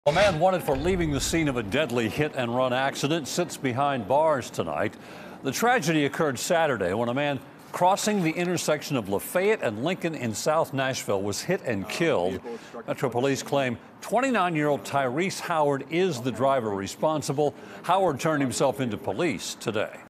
A man wanted for leaving the scene of a deadly hit-and-run accident sits behind bars tonight. The tragedy occurred Saturday when a man crossing the intersection of Lafayette and Lincoln in South Nashville was hit and killed. Metro Police claim 29-year-old Tyrese Howard is the driver responsible. Howard turned himself into police today.